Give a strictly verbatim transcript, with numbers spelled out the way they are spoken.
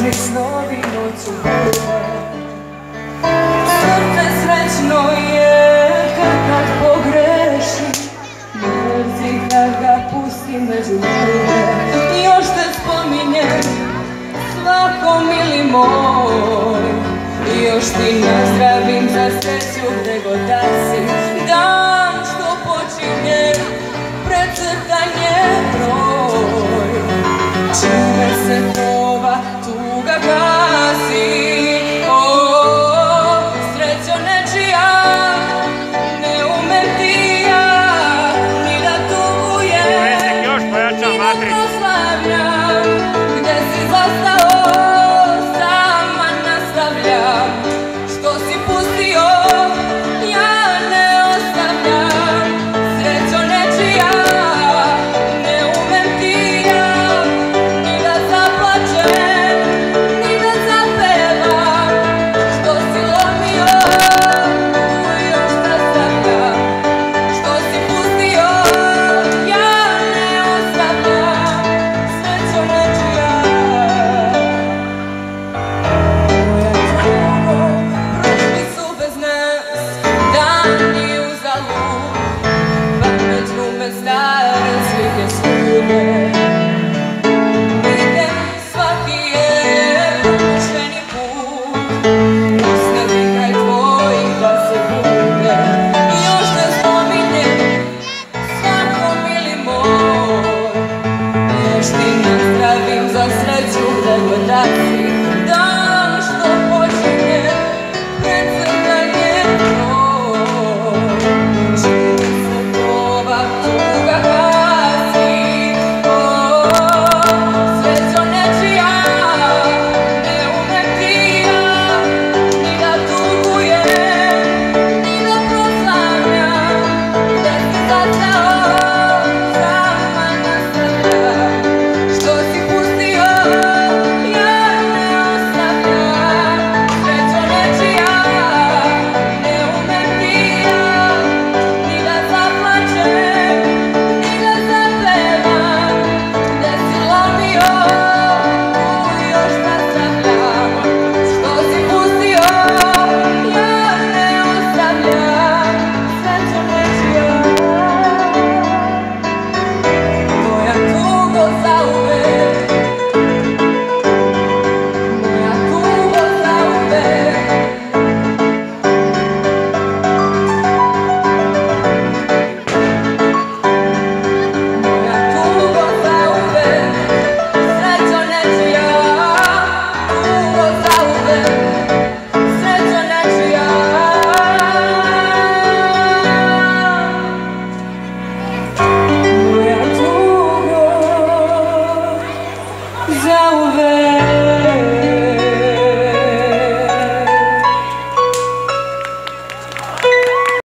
Lažni snovi noću bude. Srce srećno je kad pogreši, mrzi kad ga pusti među ljude. Još te spominjem svako mili moj, još ti nazdravim za sreću gde god da si. Dan što počinje, precrtan je broj, čime se trova, tuga gasi. O, srećo nečija, ne umem ti ja ni da tugujem, ni da proslavljam. Gde si zastao, sama nastavljam. Što si pustio, ja ne ostavljam. Srećo nečija, ne umem ti ja ni da zaplačem, ni da zapevam. Što si lomio, još nastavljam. Što si pustio, ja ne ostavljam. Srećo nečija. Prošli su bez nas dani uzalud, pamet glume stare slike svude. Idem, svaki je propušteni put, usnadi kraj tvojih da se bude. Još te spominjem svako mili moj, još ti nazdravim za sreću gde god da si.